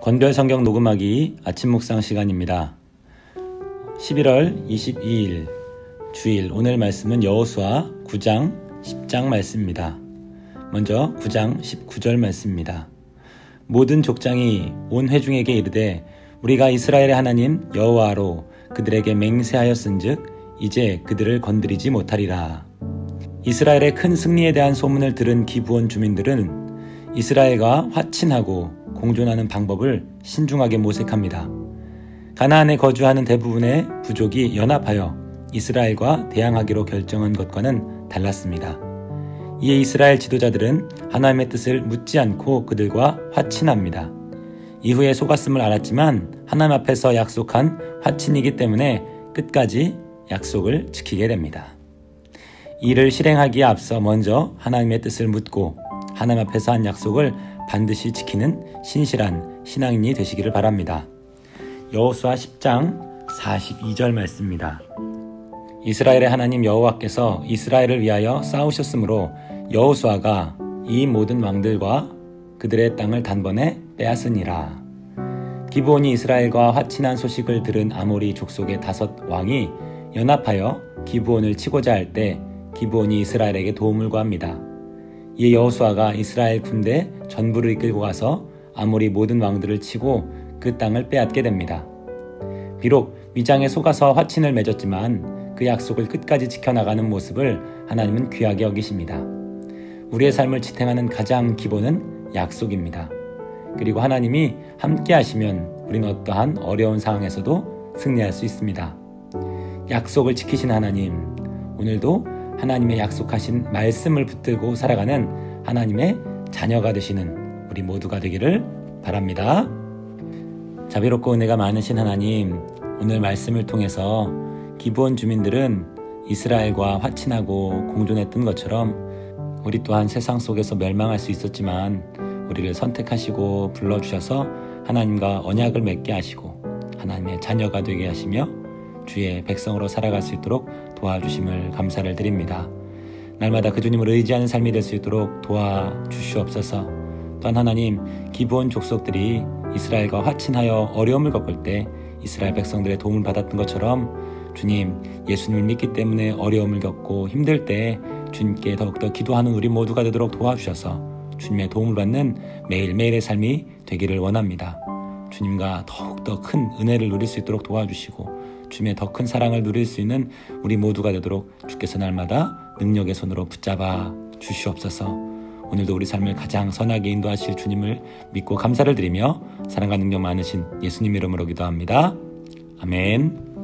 권별 성경 녹음하기 아침 묵상 시간입니다. 11월 22일 주일, 오늘 말씀은 여호수아 9장 10장 말씀입니다. 먼저 9장 19절 말씀입니다. 모든 족장이 온 회중에게 이르되 우리가 이스라엘의 하나님 여호와로 그들에게 맹세하였은즉 이제 그들을 건드리지 못하리라. 이스라엘의 큰 승리에 대한 소문을 들은 기브온 주민들은 이스라엘과 화친하고 공존하는 방법을 신중하게 모색합니다. 가나안에 거주하는 대부분의 부족이 연합하여 이스라엘과 대항하기로 결정한 것과는 달랐습니다. 이에 이스라엘 지도자들은 하나님의 뜻을 묻지 않고 그들과 화친합니다. 이후에 속았음을 알았지만 하나님 앞에서 약속한 화친이기 때문에 끝까지 약속을 지키게 됩니다. 이를 실행하기에 앞서 먼저 하나님의 뜻을 묻고 하나님 앞에서 한 약속을 반드시 지키는 신실한 신앙인이 되시기를 바랍니다. 여호수아 10장 42절 말씀입니다. 이스라엘의 하나님 여호와께서 이스라엘을 위하여 싸우셨으므로 여호수아가 이 모든 왕들과 그들의 땅을 단번에 빼앗으니라. 기브온이 이스라엘과 화친한 소식을 들은 아모리 족속의 5 왕이 연합하여 기브온을 치고자 할 때 기브온이 이스라엘에게 도움을 구합니다. 이에 여호수아가 이스라엘 군대 전부를 이끌고 가서 아모리 모든 왕들을 치고 그 땅을 빼앗게 됩니다. 비록 위장에 속아서 화친을 맺었지만 그 약속을 끝까지 지켜나가는 모습을 하나님은 귀하게 여기십니다. 우리의 삶을 지탱하는 가장 기본은 약속입니다. 그리고 하나님이 함께 하시면 우리는 어떠한 어려운 상황에서도 승리할 수 있습니다. 약속을 지키신 하나님, 오늘도 하나님의 약속하신 말씀을 붙들고 살아가는 하나님의 자녀가 되시는 우리 모두가 되기를 바랍니다. 자비롭고 은혜가 많으신 하나님, 오늘 말씀을 통해서 기브온 주민들은 이스라엘과 화친하고 공존했던 것처럼 우리 또한 세상 속에서 멸망할 수 있었지만 우리를 선택하시고 불러주셔서 하나님과 언약을 맺게 하시고 하나님의 자녀가 되게 하시며 주의 백성으로 살아갈 수 있도록 도와주심을 감사를 드립니다. 날마다 그 주님을 의지하는 삶이 될 수 있도록 도와주시옵소서. 또한 하나님, 기브온 족속들이 이스라엘과 화친하여 어려움을 겪을 때 이스라엘 백성들의 도움을 받았던 것처럼 주님, 예수님을 믿기 때문에 어려움을 겪고 힘들 때 주님께 더욱더 기도하는 우리 모두가 되도록 도와주셔서 주님의 도움을 받는 매일매일의 삶이 되기를 원합니다. 주님과 더욱더 큰 은혜를 누릴 수 있도록 도와주시고 주님의 더 큰 사랑을 누릴 수 있는 우리 모두가 되도록 주께서 날마다 능력의 손으로 붙잡아 주시옵소서. 오늘도 우리 삶을 가장 선하게 인도하실 주님을 믿고 감사를 드리며 사랑과 능력 많으신 예수님 이름으로 기도합니다. 아멘.